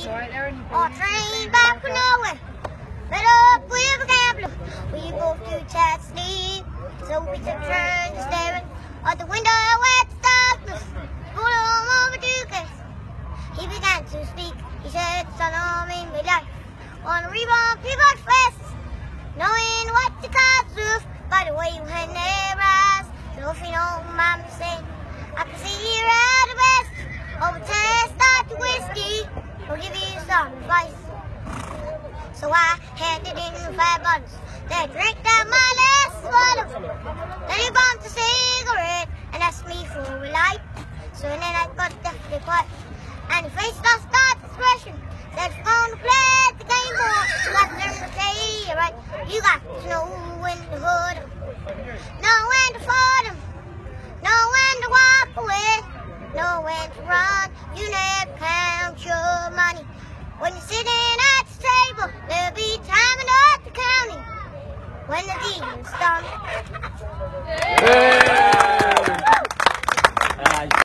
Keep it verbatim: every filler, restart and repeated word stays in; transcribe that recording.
Our train back from nowhere. Met up with a gambler. We both do chat sleep. So we took turns staring out the window at the darkness. Pulled him over Dukas. He began to speak. He said, son, I'm in my life. On a rebound, people fast. Knowing what the cops do by the way you had their eyes. So if you don't mind me saying, I can see you at the best. Over ten, start the whiskey. We'll give you some advice. So I handed in five bottles. Then I drank down my last bottle. Then he bumped a cigarette and asked me for a light. So then I got definitely quiet. And he faced us, started expression. Said, if you're going to play the game, boy, you got to learn to play it right. You got to know when to hood 'em, know when to fold 'em, know when to walk away, know when to run. You never count your money. When you're sitting at the table, there'll be time enough to count it when the dealing's done.